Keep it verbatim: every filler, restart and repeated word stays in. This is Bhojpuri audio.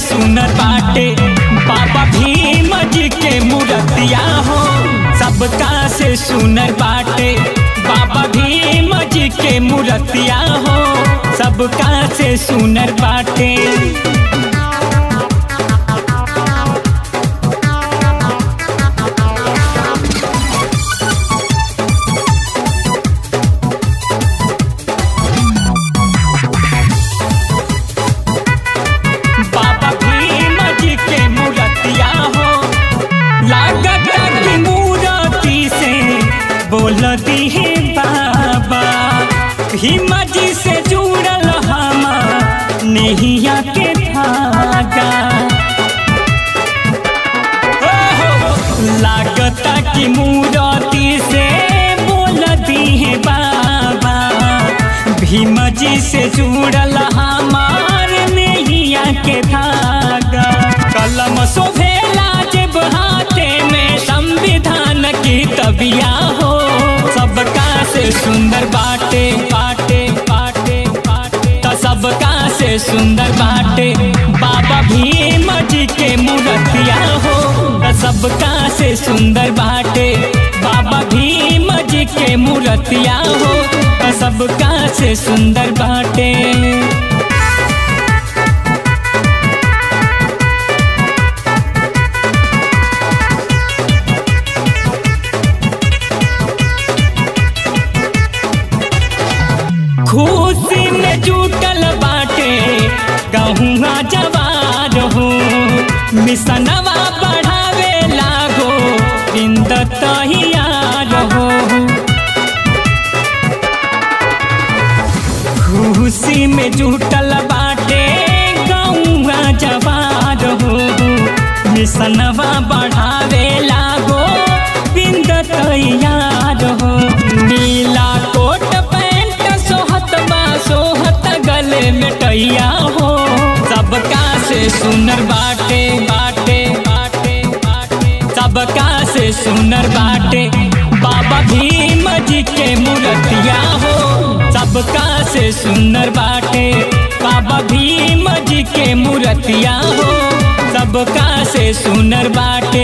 सुनर बाटे बाबा भीम जी के मूर्तिया हो। सबका से सुनर बाटे बाबा भीम जी के मूर्तिया हो। सबका से सुनर बाटे। बाबा भीम जी के मूर्तिया हो। लागत की मूर्ति से बोलती है बाबा भीम जी से जुड़ल हम नैया के धागा। लागत की मूर्ति से बोलती है बाबा भीम जी से जुड़ल हमार नैया के धागा। कलम शोभेला जब हाथे में संविधान की तबिया हो। सबका से सुंदर बाटे बाटे बाटे बाटे तो सबका से सुंदर बाटे बाबा भीम जी के मूर्तिया हो। तो सबका से सुंदर बाटे बाबा भीम जी के मूर्तिया हो। तो सबका से सुंदर बाटे। खुशी में जुटल बाटे गहुआ जवार हो। मिसनवा बढ़ावे लागो बिंद तैयार हो। खुशी में जुटल बाटे गहुआ जवार हो। मिसनवा बढ़ावे लागो बिंद तैयार हो। नीला कोट सोहत गले में टैया हो। सबका से सुनर बाटे बाटे बाटे बाटे सबका से सुनर बाटे बाबा भीम जी के मूर्तिया हो। सबका से सुनर बाटे बाबा भीम जी के मूर्तिया हो। सबका से सुनर बाटे।